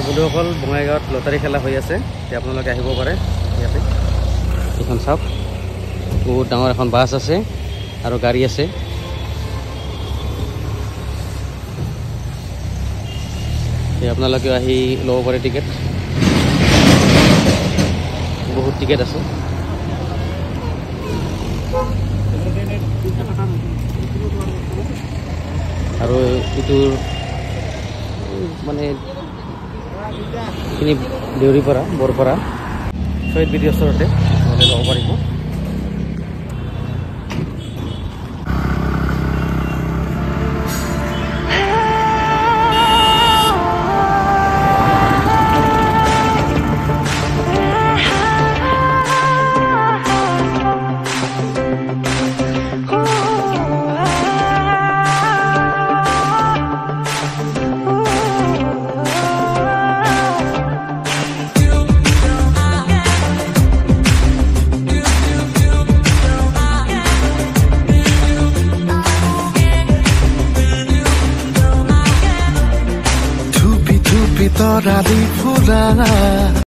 বন্ধুসকল বঙাইগাঁৱত লটাৰী খেলা হৈ আছে আপোনালোকে আহিব পাৰে ইয়াতে এখন চাওক বহুত ডাঙৰ এখন বাছ আছে আৰু গাড়ী আছে আপোনালোকে আহি ল'ব পাৰে টিকেট বহুত টিকেট আছে আৰু ইটোৰ মানে এইখিনি দেউৰীপাৰা বৰপাৰা শ্বহীদ বেদীৰ ওচৰতে ল'ব পাৰিব Todavía fuera